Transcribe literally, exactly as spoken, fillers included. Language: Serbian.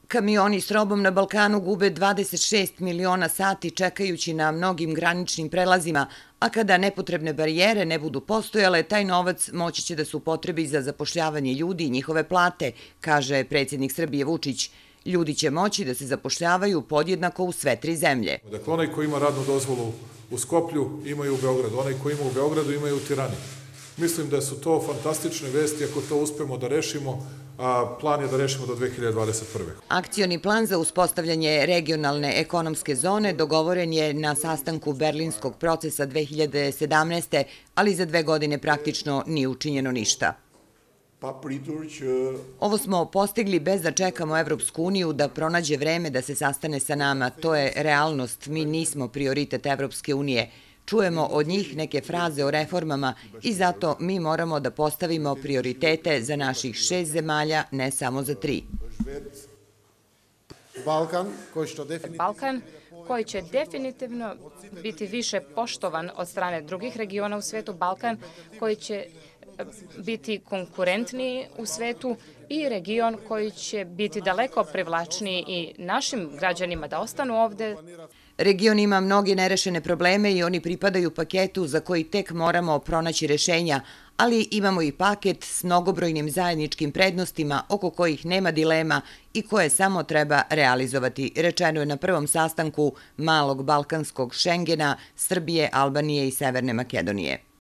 Kamioni s robom na Balkanu gube dvadeset šest miliona sati čekajući na mnogim graničnim prelazima, a kada nepotrebne barijere ne budu postojale, taj novac moći će da se upotrebi za zapošljavanje ljudi i njihove plate, kaže predsjednik Srbije Vučić. Ljudi će moći da se zapošljavaju podjednako u sve tri zemlje. Dakle, onaj koji ima radnu dozvolu u Skoplju imaju u Beogradu, onaj koji ima u Beogradu imaju u Tirani. Mislim da su to fantastične vesti ako to uspemo da rešimo, a plan je da rešimo do dve hiljade dvadeset prve. Akcioni plan za uspostavljanje regionalne ekonomske zone dogovoren je na sastanku Berlinskog procesa dve hiljade sedamnaeste. ali za dve godine praktično nije učinjeno ništa. Ovo smo postigli bez da čekamo Evropsku uniju da pronađe vreme da se sastane sa nama. To je realnost. Mi nismo prioritet Evropske unije. Čujemo od njih neke fraze o reformama i zato mi moramo da postavimo prioritete za naših šest zemalja, ne samo za tri. Balkan koji će definitivno biti više poštovan od strane drugih regiona u svetu, Balkan koji će biti konkurentniji u svetu i region koji će biti daleko privlačniji i našim građanima da ostanu ovde. Region ima mnoge nerešene probleme i oni pripadaju paketu za koji tek moramo pronaći rešenja, ali imamo i paket s mnogobrojnim zajedničkim prednostima oko kojih nema dilema i koje samo treba realizovati, rečeno je na prvom sastanku malog balkanskog Šengena, Srbije, Albanije i Severne Makedonije.